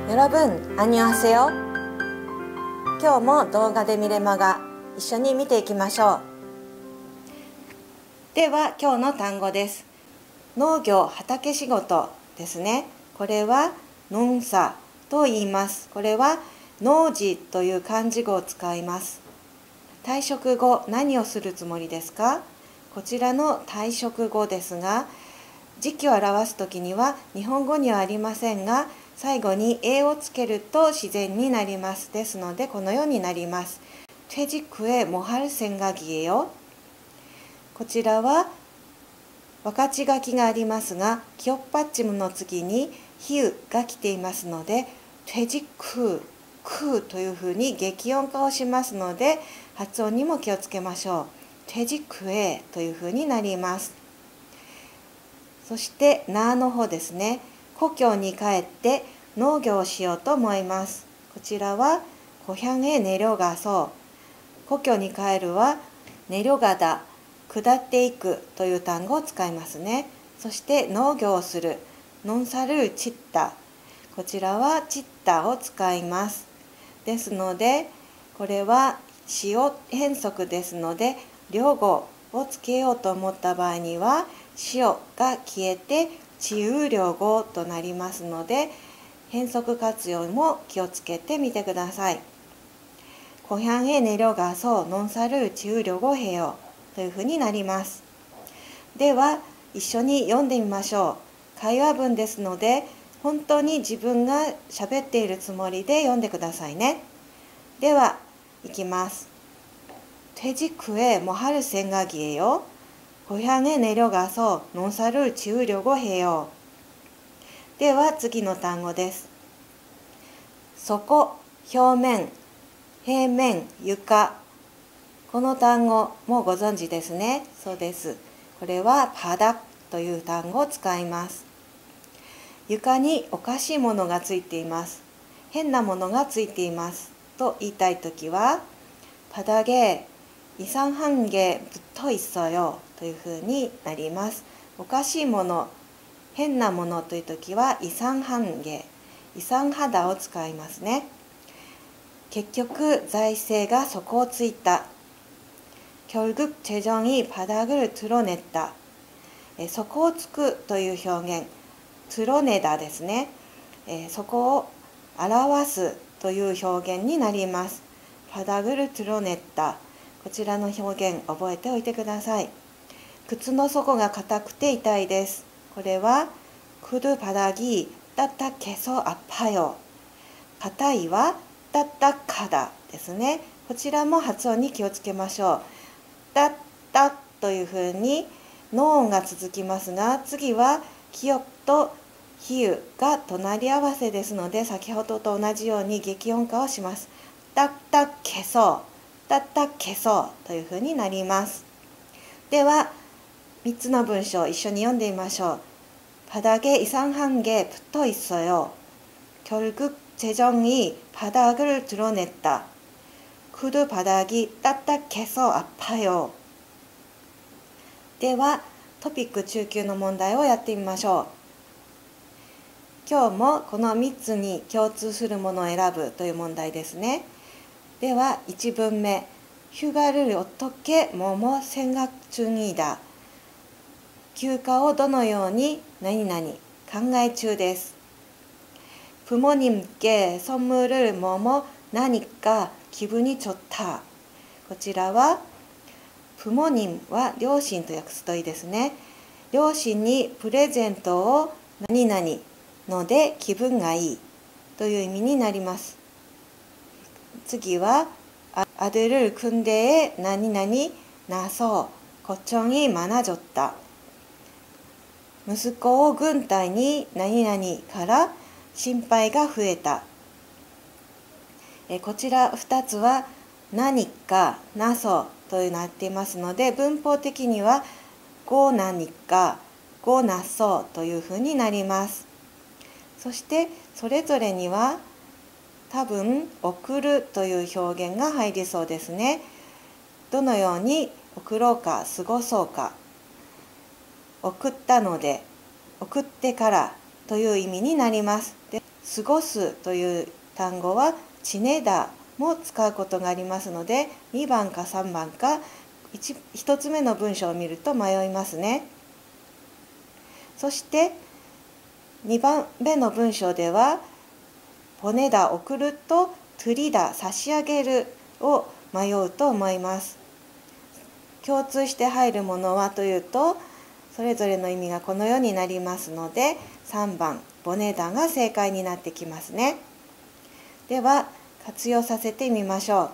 여러분 안녕하세요。今日も動画で見れまが一緒に見ていきましょう。では今日の単語です。農業畑仕事ですね。これは農作と言います。これは農事という漢字語を使います。退職後何をするつもりですか？こちらの退職後ですが、時期を表すときには日本語にはありませんが、最後に「え」をつけると自然になります。ですのでこのようになります。퇴직후에뭐할생각이에요？こちらは分かち書きがありますが、기억받침の次に比喩が来ていますので、퇴직후くというふうに激音化をしますので、発音にも気をつけましょう。퇴직후에というふうになります。そしてなの方ですね。故郷に帰って農業をしようと思います。こちらは고향에내려가서、故郷に帰るは내려가다、下っていくという単語を使いますね。そして農業をする、농사를 짓다、こちらは짓다を使います。ですのでこれは使用変則ですので、両語をつけようと思った場合には塩が消えて治癒両語となりますので、変則活用も気をつけてみてください。고향에내려가서농사를지으려고해요というふうになります。では一緒に読んでみましょう。会話文ですので、本当に自分が喋っているつもりで読んでくださいね。では、いきます。퇴직후에뭐할생각이에요？고향에내려가서농사를지으려고해요。では次の単語です。底、表面、平面、床。この単語もご存知ですね。そうです。これは바닥という単語を使います。床におかしいものがついています。変なものがついていますと言いたいときは、바닥에 이상한 게 붙어 있어요というふうになります。おかしいもの、変なものというときは이상한 게、이상하다を使いますね。結局財政が底をついた。결국 재정이 바닥을 드러냈다。底をつくという表現、드러내다ですね。そこを表すという表現になります。바닥을 드러냈다。こちらの表現覚えておいてください。靴の底が硬くて痛いです。これは구두바닥이 딱딱해서 아파요。硬いは딱딱하다ですね。こちらも発音に気をつけましょう。딱딱というふうにノ音が続きますが、次は気音と比喩が隣り合わせですので、先ほどと同じように激音化をします。딱딱해서、딱딱해서というふうになります。では3つの文章を一緒に読んでみましょう。바닥에 이상한 게 붙어 있어요。결국 재정이 바닥을 드러냈다。구두 바닥이 딱딱해서 아파요。ではトピック中級の問題をやってみましょう。今日もこの3つに共通するものを選ぶという問題ですね。では1文目、휴가를어떻게뭐뭐생각중이다。休暇をどのように何々考え中です。부모님께선물을뭐뭐나니까기분이좋다。こちらは부모님は両親と訳すといいですね。両親にプレゼントを何々ので気分がいいという意味になります。次は아들을 군대에何々나서 걱정이 많아졌다。息子を軍隊に何々から心配が増えた。こちら2つは何かなそとなっていますので、文法的にはご何かごなそというふうになります。そしてそれぞれには多分送るという表現が入りそうですね。どのように送ろうか過ごそうか、送ったので送ってからという意味になります。で過ごすという単語はチネダも使うことがありますので、2番か3番か 1つ目の文章を見ると迷いますね。そして2番目の文章ではボネダ送るとトゥリダ差し上げるを迷うと思います。共通して入るものはというと、それぞれの意味がこのようになりますので、3番ボネダが正解になってきますね。では活用させてみましょ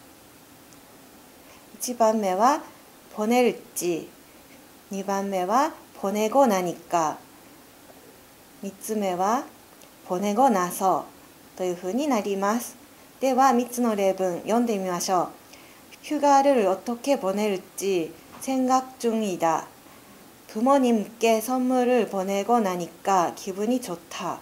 う。1番目はボネルッチ、2番目はボネゴ何か、3つ目はボネゴナソというふうになります。では3つの例文読んでみましょう。휴가를 어떻게 보낼지 생각 중이다. 부모님께 선물을 보내고 나니까 기분이 좋다.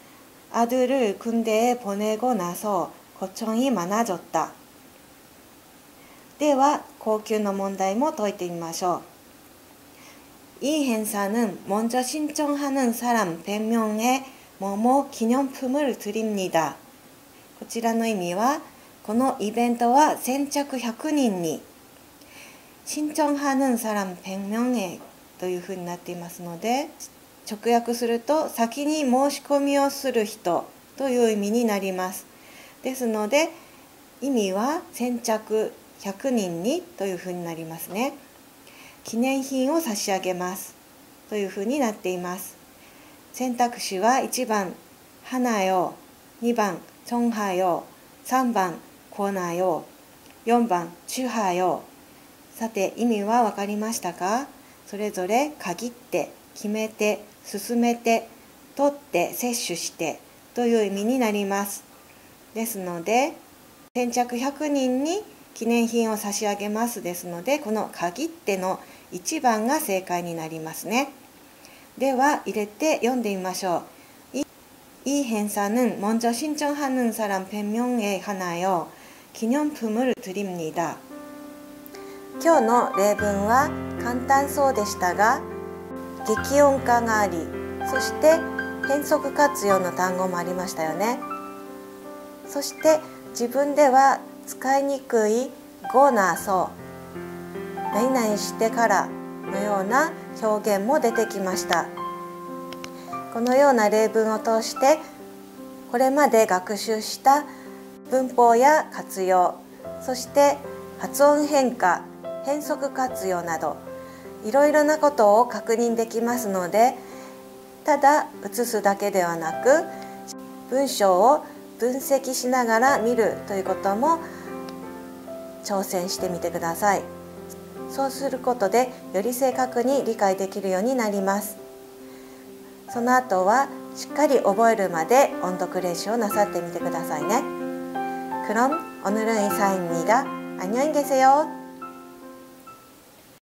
아들을 군대에 보내고 나서 걱정이 많아졌다. では高級の問題も解いてみましょう。이 행사는 먼저 신청하는 사람 100명에 뭐뭐 기념품을 드립니다. こちらの意味は、このイベントは先着100人に、신청하는 사람 100명에というふうになっていますので、直訳すると先に申し込みをする人という意味になります。ですので意味は先着100人にというふうになりますね。記念品を差し上げますというふうになっています。選択肢は1番花よ、2番チョンハよ、3番コーナーよ、4番チュハよ。さて意味は分かりましたか？それぞれ限って、決めて、進めて、取って、摂取してという意味になります。ですので先着100人に記念品を差し上げますですので、この限っての1番が正解になりますね。では入れて読んでみましょう。이 행사는 먼저 신청하는 사람 100명에 한하여 기념품을 드립니다. 今日の例文は簡単そうでしたが、激音化があり、そして変則活用の単語もありましたよね。そして自分では使いにくいごなそう、何々してからのような表現も出てきました。このような例文を通してこれまで学習した文法や活用、そして発音変化、変則活用などいろいろなことを確認できますので、ただ写すだけではなく文章を分析しながら見るということも挑戦してみてください。そうすることでより正確に理解できるようになります。その後はしっかり覚えるまで音読練習をなさってみてくださいね。그럼 오늘은 이상입니다. 안녕히 계세요.